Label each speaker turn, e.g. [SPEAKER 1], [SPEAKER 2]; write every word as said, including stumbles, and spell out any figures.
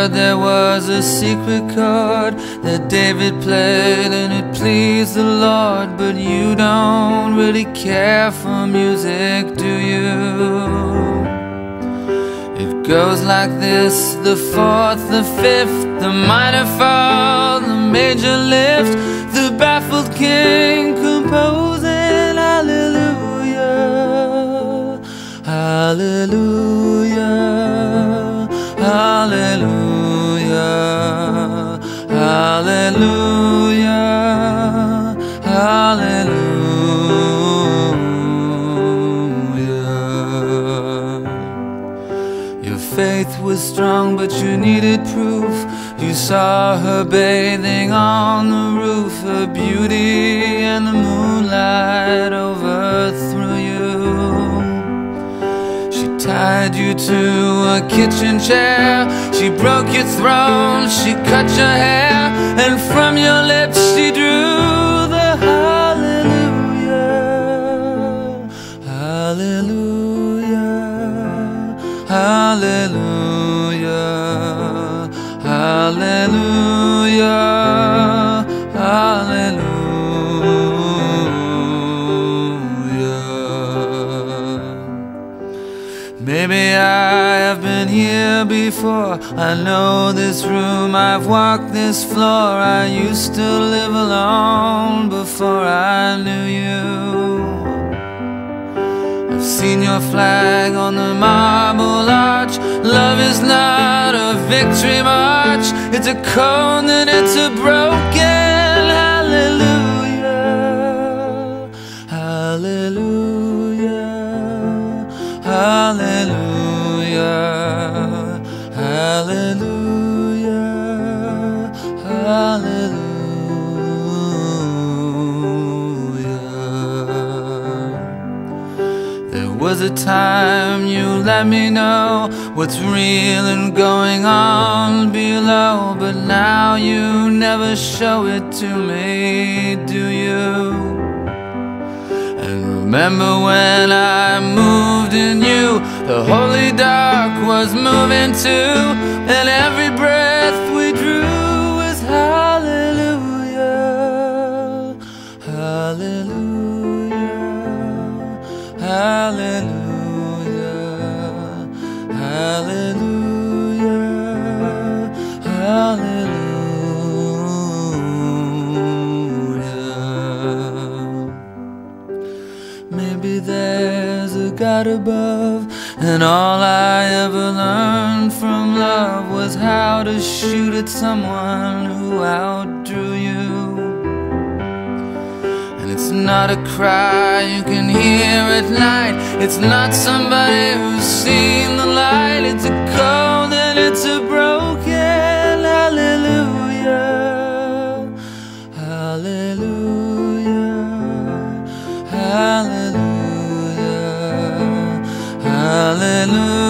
[SPEAKER 1] heard there was a secret chord that David played and it pleased the Lord. But you don't really care for music, do you? It goes like this: the fourth, the fifth, the minor fall, the major lift, the baffled king composing hallelujah, hallelujah, hallelujah, hallelujah, hallelujah. Your faith was strong, but you needed proof. You saw her bathing on the roof, her beauty and the moonlight overthrew you. She tied you to a kitchen chair, she broke your throne, she cut your hair, and from your lips she drew the hallelujah, hallelujah, hallelujah, hallelujah, hallelujah. Maybe I have been here before, I know this room, I've walked this floor. I used to live alone before I knew you. I've seen your flag on the marble arch. Love is not a victory march, it's a cone and it's a broken hallelujah, hallelujah, hallelujah, hallelujah, hallelujah. There was a time you let me know what's real and going on below, but now you never show it to me, do you? And remember when I moved in you, the holy dark was moving too, and every breath we drew was hallelujah, hallelujah, hallelujah, hallelujah, hallelujah. Maybe there's a God above, and all I ever learned from love was how to shoot at someone who outdrew you. And it's not a cry you can hear at night, it's not somebody who's seen the light. It's a cold and it's a broken hallelujah, hallelujah, hallelujah, hallelujah.